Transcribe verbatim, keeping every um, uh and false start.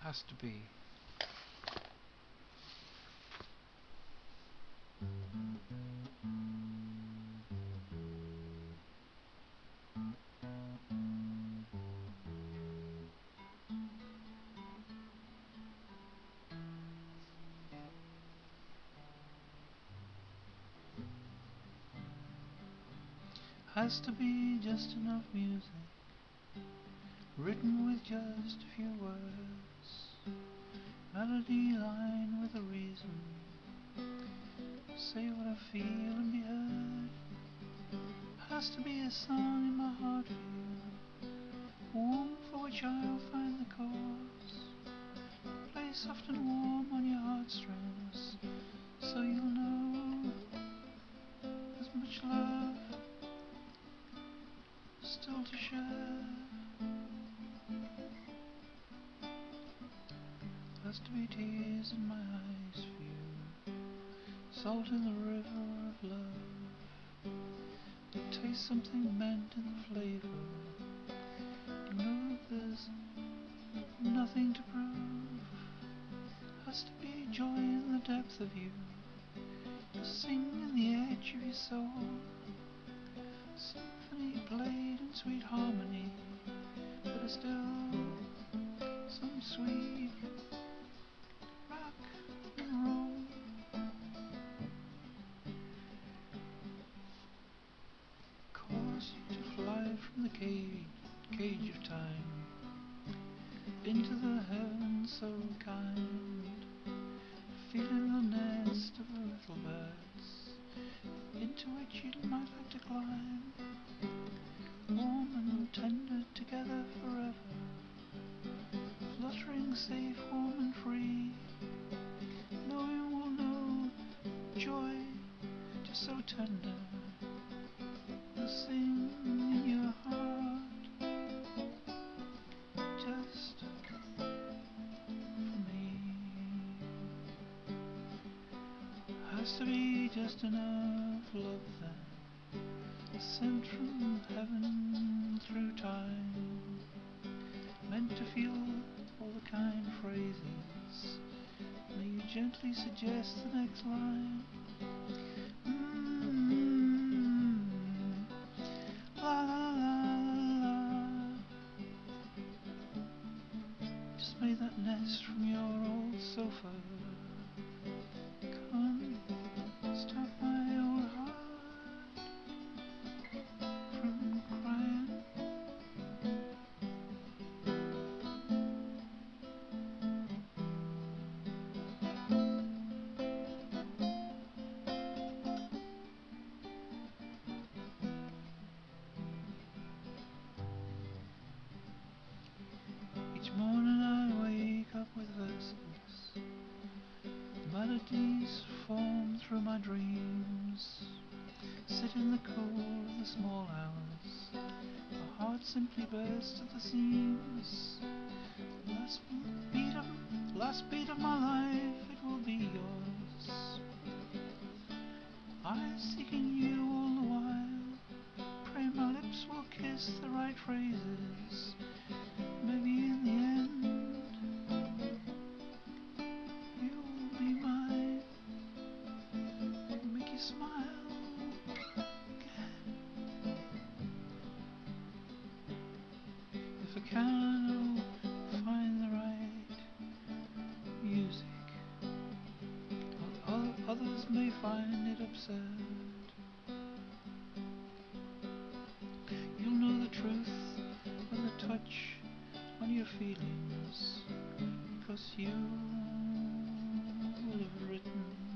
has to be. Has to be just enough music, written with just a few words, melody line with a reason, say what I feel and be heard. Has to be a song in my heart feel, warm for which I'll find the cause, play soft and warm on your heartstrings, so you'll know there's much love still to share. Has to be tears in my eyes for you, salt in the river of love, that taste something meant in the flavor. You know there's nothing to prove. Has to be joy in the depth of you, to sing in the edge of your soul, symphony played in sweet harmony, but there's still some sweet rock and roll. Cause you to fly from the cage, cage of time into the heavens so kind, feeling the nest of the little birds, into which you might like to climb, warm and tender together forever, fluttering safe, warm and free, knowing we'll know joy just so tender, will sing in your heart just for me. Has to be just enough love then, sent from heaven through time, meant to feel all the kind phrases. May you gently suggest the next line. Mm-hmm. La la la la. Just made that nest from your old sofa. Come stop my old heart from crying. Each morning I wake up with verses, melodies form through my dreams, sit in the cool of the small hours, my heart simply bursts at the seams. Last beat of, last beat of my life, it will be yours. I seeking you all the while, pray my lips will kiss the right phrases. Maybe in the end you will be mine, make you smile again. If I can, I'll find the right music, while others may find it absurd. You'll know the truth when the touch on your feelings, because you will have written